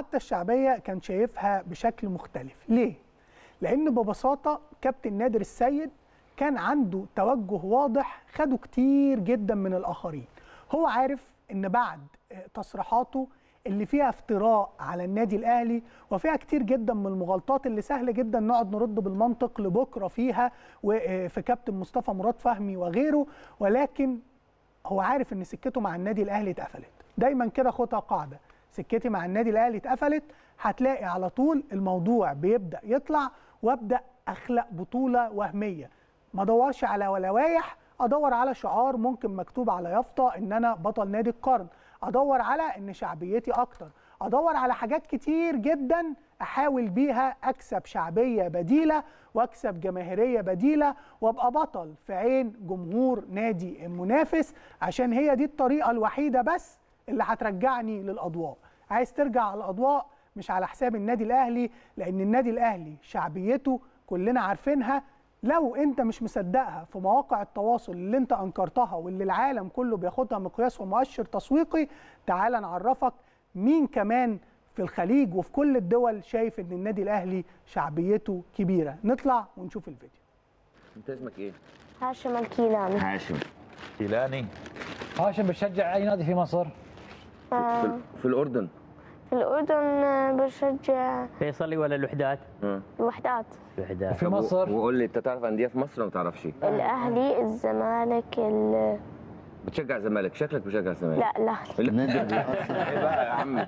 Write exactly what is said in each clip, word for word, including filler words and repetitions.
حتى الشعبيه كان شايفها بشكل مختلف. ليه؟ لان ببساطه كابتن نادر السيد كان عنده توجه واضح خده كتير جدا من الاخرين. هو عارف ان بعد تصريحاته اللي فيها افتراء على النادي الاهلي وفيها كتير جدا من المغالطات اللي سهل جدا نقعد نرد بالمنطق لبكره فيها وفي كابتن مصطفى مراد فهمي وغيره، ولكن هو عارف ان سكته مع النادي الاهلي اتقفلت. دايما كده خدها قاعده، سكتي مع النادي الاهلي اتقفلت، هتلاقي على طول الموضوع بيبدا يطلع وابدا اخلق بطوله وهميه. ما ادورش على لوائح، ادور على شعار ممكن مكتوب على يافطه ان انا بطل نادي القرن، ادور على ان شعبيتي اكتر، ادور على حاجات كتير جدا احاول بيها اكسب شعبيه بديله واكسب جماهيريه بديله وابقى بطل في عين جمهور نادي المنافس، عشان هي دي الطريقه الوحيده بس اللي هترجعني للاضواء. عايز ترجع على الاضواء مش على حساب النادي الاهلي، لان النادي الاهلي شعبيته كلنا عارفينها. لو انت مش مصدقها في مواقع التواصل اللي انت انكرتها واللي العالم كله بياخدها مقياس ومؤشر تسويقي، تعال نعرفك مين كمان في الخليج وفي كل الدول شايف ان النادي الاهلي شعبيته كبيره. نطلع ونشوف الفيديو. انت اسمك ايه؟ هاشم الكيلاني. هاشم كيلاني. هاشم بتشجع اي نادي في مصر؟ آه في, في الاردن. في الاردن بشجع فيصلي ولا الوحدات؟ اه الوحدات. الوحدات. في مصر؟ وقول لي انت تعرف انديه في مصر ولا ما تعرفش؟ الاهلي، الزمالك، ال... بتشجع الزمالك، شكلك بتشجع الزمالك. لا الاهلي. ايه بقى يا عم؟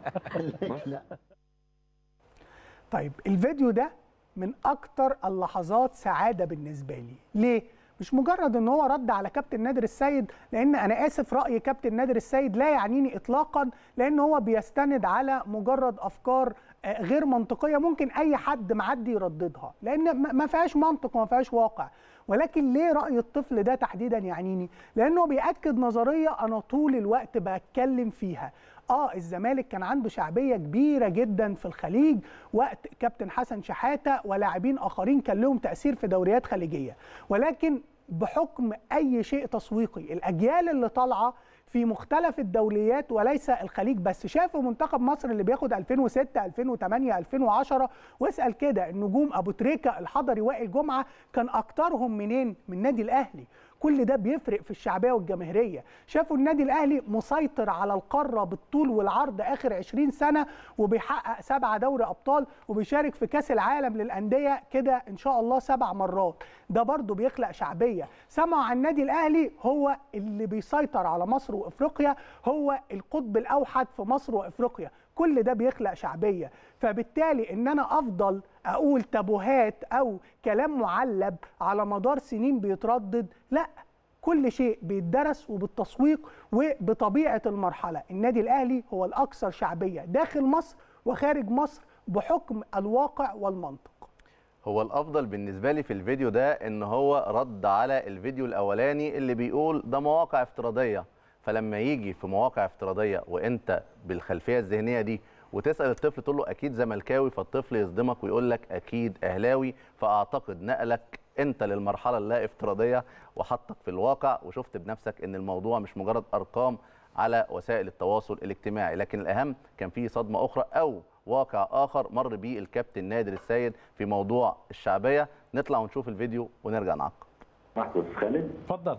طيب الفيديو ده من اكتر اللحظات سعاده بالنسبه لي. ليه؟ مش مجرد ان هو رد على كابتن نادر السيد، لان انا اسف راي كابتن نادر السيد لا يعنيني اطلاقا، لان هو بيستند على مجرد افكار غير منطقيه ممكن اي حد معدي يرددها، لان ما فيهاش منطق وما فيهاش واقع. ولكن ليه راي الطفل ده تحديدا يعنيني؟ لانه بياكد نظريه انا طول الوقت بتكلم فيها. اه الزمالك كان عنده شعبيه كبيره جدا في الخليج وقت كابتن حسن شحاته ولاعبين اخرين كان لهم تاثير في دوريات خليجيه، ولكن بحكم اي شيء تسويقي الاجيال اللي طالعه في مختلف الدوليات وليس الخليج بس شافوا منتخب مصر اللي بياخد ألفين وستة ألفين وثمانية ألفين وعشرة، واسال كده النجوم ابو تريكه الحضري وائل جمعه كان اكترهم منين؟ من النادي الاهلي. كل ده بيفرق في الشعبيه والجماهيريه. شافوا النادي الاهلي مسيطر على القاره بالطول والعرض اخر عشرين سنه وبيحقق سبعه دوري ابطال وبيشارك في كاس العالم للانديه كده ان شاء الله سبع مرات. ده برضه بيخلق شعبيه. سمعوا عن النادي الاهلي هو اللي بيسيطر على مصر وافريقيا، هو القطب الاوحد في مصر وافريقيا. كل ده بيخلق شعبيه. فبالتالي ان انا افضل اقول تابوهات او كلام معلب على مدار سنين بيتردد، لا، كل شيء بيتدرس وبالتسويق وبطبيعه المرحله. النادي الاهلي هو الاكثر شعبيه داخل مصر وخارج مصر بحكم الواقع والمنطق. هو الافضل بالنسبه لي في الفيديو ده ان هو رد على الفيديو الاولاني اللي بيقول ده مواقع افتراضيه، فلما يجي في مواقع افتراضيه وانت بالخلفيه الذهنيه دي وتسال الطفل تقول له اكيد زملكاوي، فالطفل يصدمك ويقول لك اكيد اهلاوي. فاعتقد نقلك انت للمرحله اللا افتراضيه وحطك في الواقع وشفت بنفسك ان الموضوع مش مجرد ارقام على وسائل التواصل الاجتماعي، لكن الاهم كان في صدمه اخرى او واقع اخر مر بيه الكابتن نادر السيد في موضوع الشعبيه. نطلع ونشوف الفيديو ونرجع نعقب. محمود خالد، اتفضل.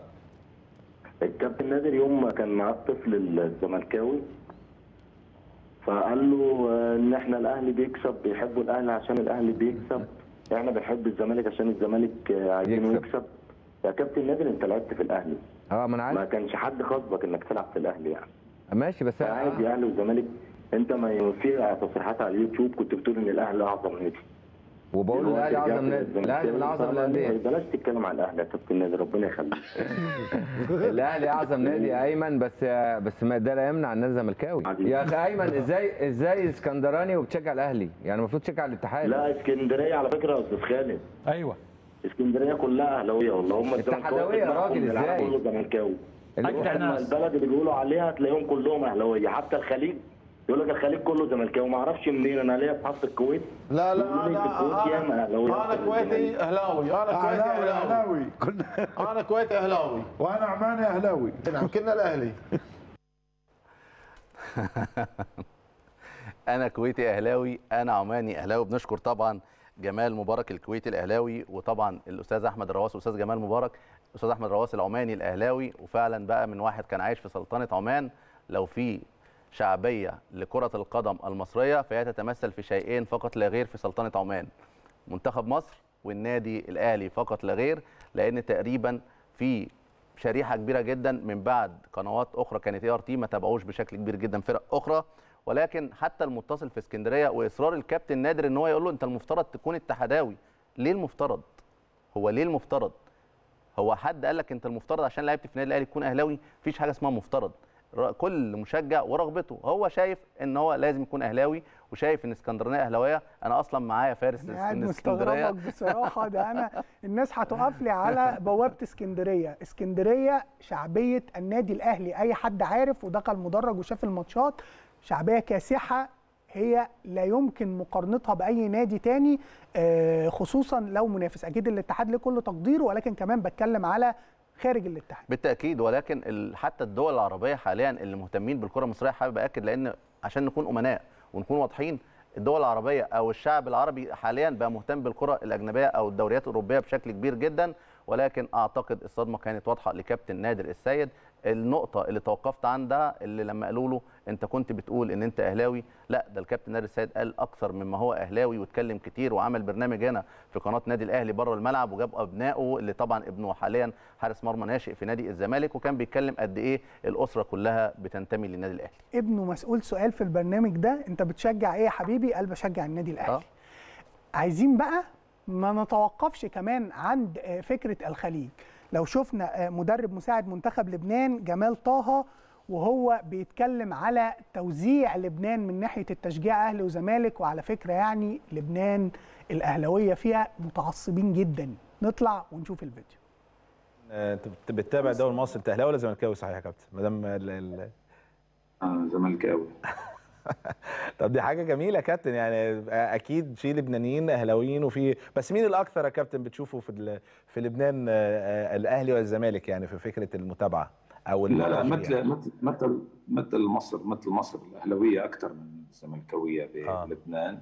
الكابتن نادر يوم ما كان معاه الطفل الزملكاوي فقال له ان احنا الاهلي بيكسب، بيحبوا الاهلي عشان الاهلي بيكسب، احنا بنحب الزمالك عشان الزمالك عايزينه يكسب. يكسب. يا كابتن نادر انت لعبت في الاهلي. اه ما انا عارف. ما كانش حد خاطبك انك تلعب في الاهلي يعني. ماشي بس عادي اهلي والزمالك. انت ما في تصريحات على اليوتيوب كنت بتقول ان الاهلي اعظم نادي. وبقول الاهلي اعظم نادي، الاهلي من اعظم الانديه. بلاش تتكلم على الاهلي يا كابتن نادر، ربنا يخليك. الاهلي اعظم نادي يا ايمن، بس بس ما ده لا يمنع ان انا زملكاوي. يا اخي ايمن ازاي ازاي اسكندراني وبتشجع الاهلي؟ يعني المفروض تشجع الاتحاد. لا اسكندريه على فكره يا استاذ خالد. ايوه اسكندريه كلها اهلاويه والله. هم اتحادويه يا راجل ازاي؟ كله زملكاوي. اكتر ناس البلد اللي بيقولوا عليها تلاقيهم كلهم اهلاويه، حتى الخليج يقول لك الخليج كله زملكاوي. ما اعرفش منين، انا ليا في حفظ الكويت. لا لا انا انا كويتي اهلاوي، انا كويتي اهلاوي انا كويتي اهلاوي وانا عماني اهلاوي. نعم كلنا الاهلي. انا كويتي اهلاوي، انا عماني اهلاوي. بنشكر طبعا جمال مبارك الكويتي الاهلاوي، وطبعا الاستاذ احمد الرواس والاستاذ جمال مبارك الاستاذ احمد الرواس العماني الاهلاوي. وفعلا بقى من واحد كان عايش في سلطنه عمان، لو في شعبيه لكره القدم المصريه فهي تتمثل في شيئين فقط لا غير في سلطنه عمان: منتخب مصر والنادي الاهلي فقط لا غير. لان تقريبا في شريحه كبيره جدا من بعد قنوات اخرى كانت اي ار تي ما تابعوش بشكل كبير جدا فرق اخرى. ولكن حتى المتصل في اسكندريه واصرار الكابتن نادر ان هو يقول له انت المفترض تكون اتحداوي. ليه المفترض؟ هو ليه المفترض؟ هو حد قال لك انت المفترض عشان لعبت في النادي الاهلي تكون اهلاوي؟ مفيش حاجه اسمها مفترض. كل مشجع ورغبته، هو شايف ان هو لازم يكون اهلاوي وشايف ان اسكندرانيه اهلاويه. انا اصلا معايا فارس انا قاعد اسكندريه مستغربك بصراحه. ده انا الناس هتقف لي على بوابه اسكندريه. اسكندريه شعبيه النادي الاهلي اي حد عارف ودخل مدرج وشاف الماتشات، شعبيه كاسحه هي لا يمكن مقارنتها باي نادي تاني، خصوصا لو منافس. اكيد الاتحاد له كل تقديره، ولكن كمان بتكلم على خارج الاتحاد بالتاكيد. ولكن حتى الدول العربيه حاليا اللي مهتمين بالكره المصريه، حابب اكد لان عشان نكون امناء ونكون واضحين، الدول العربيه او الشعب العربي حاليا بقى مهتم بالكره الاجنبيه او الدوريات الاوروبيه بشكل كبير جدا. ولكن اعتقد الصدمه كانت واضحه لكابتن نادر السيد. النقطه اللي توقفت عندها اللي لما قالوا له انت كنت بتقول ان انت اهلاوي، لا ده الكابتن نادر السيد قال اكثر مما هو اهلاوي، واتكلم كتير وعمل برنامج هنا في قناه نادي الاهلي بره الملعب، وجاب ابنائه اللي طبعا ابنه حاليا حارس مرمى ناشئ في نادي الزمالك، وكان بيتكلم قد ايه الاسره كلها بتنتمي للنادي الاهلي. ابنه مسؤول سؤال في البرنامج ده: انت بتشجع ايه يا حبيبي؟ قال بشجع النادي الاهلي. أه؟ عايزين بقى ما نتوقفش كمان عند فكره الخليج. لو شفنا مدرب مساعد منتخب لبنان جمال طه وهو بيتكلم على توزيع لبنان من ناحيه التشجيع اهلي وزمالك، وعلى فكره يعني لبنان الاهلاويه فيها متعصبين جدا. نطلع ونشوف الفيديو. انت بتتابع الدوري المصري، انت اهلاوي ولا زملكاوي صحيح يا كابتن؟ ما دام ال اه زملكاوي. طب دي حاجه جميله يا كابتن، يعني اكيد في لبنانيين اهلاويين وفي، بس مين الاكثر يا كابتن بتشوفه في في لبنان، الاهلي ولا الزمالك يعني في فكره المتابعه او لا لا مثل مثل مثل مثل مصر مثل مصر الاهلاويه اكثر من الزملكاويه بلبنان.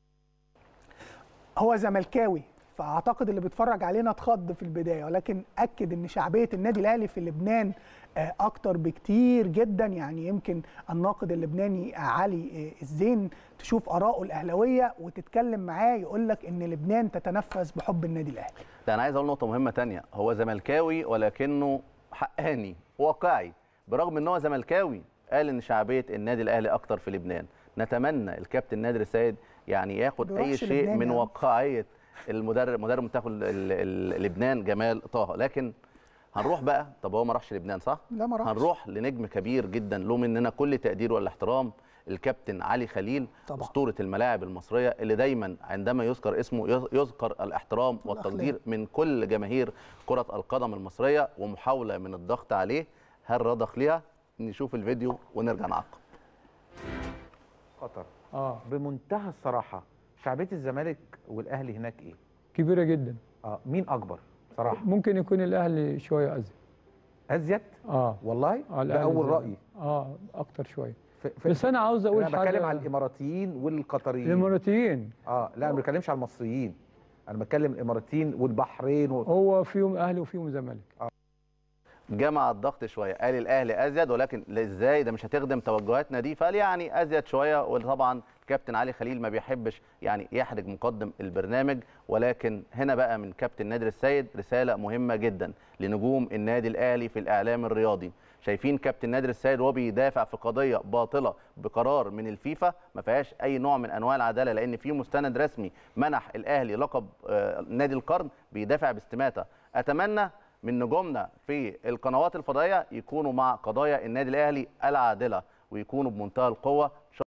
آه. هو زملكاوي، فاعتقد اللي بيتفرج علينا اتخض في البدايه، ولكن اكد ان شعبيه النادي الاهلي في لبنان اكتر بكتير جدا. يعني يمكن الناقد اللبناني علي الزين تشوف اراءه الاهلاويه وتتكلم معاه يقول لك ان لبنان تتنفس بحب النادي الاهلي. ده انا عايز اقول نقطه مهمه ثانيه، هو زملكاوي ولكنه حقاني واقعي. برغم ان هو زملكاوي قال ان شعبيه النادي الاهلي اكتر في لبنان. نتمنى الكابتن نادر السيد يعني ياخد اي شيء من يعني. واقعيه المدرب مدرب منتخب لبنان جمال طه. لكن هنروح بقى، طب هو ما راحش لبنان صح؟ لا ما راحش. هنروح لنجم كبير جدا له مننا كل تقدير والاحترام، الكابتن علي خليل طبعا. اسطوره الملاعب المصريه اللي دايما عندما يذكر اسمه يذكر الاحترام والتقدير من كل جماهير كره القدم المصريه، ومحاوله من الضغط عليه هل رضخ ليها؟ نشوف الفيديو ونرجع نعقب. قطر اه بمنتهى الصراحه، شعبيه الزمالك والاهلي هناك ايه؟ كبيره جدا. اه مين اكبر صراحه؟ ممكن يكون الاهلي شويه ازيد. ازيد؟ اه والله؟ آه ده اول رايي. اه اكتر شويه. بس انا عاوز اقول حاجه، انا بتكلم على الاماراتيين والقطريين. الاماراتيين اه لا انا ما بتكلمش على المصريين، انا بتكلم الاماراتيين والبحرين و... هو فيهم اهلي وفيهم زمالك. آه. جمع الضغط شويه، قال الاهلي ازيد، ولكن ازاي ده مش هتخدم توجهاتنا دي، فقال يعني ازيد شويه. وطبعا الكابتن علي خليل ما بيحبش يعني يحرج مقدم البرنامج. ولكن هنا بقى من كابتن نادر السيد رساله مهمه جدا لنجوم النادي الاهلي في الاعلام الرياضي. شايفين كابتن نادر السيد وهو بيدافع في قضيه باطله بقرار من الفيفا ما فيهاش اي نوع من انواع العداله، لان في مستند رسمي منح الاهلي لقب نادي القرن بيدافع باستماته. اتمنى من نجومنا في القنوات الفضائيه يكونوا مع قضايا النادي الاهلي العادله ويكونوا بمنتهى القوه.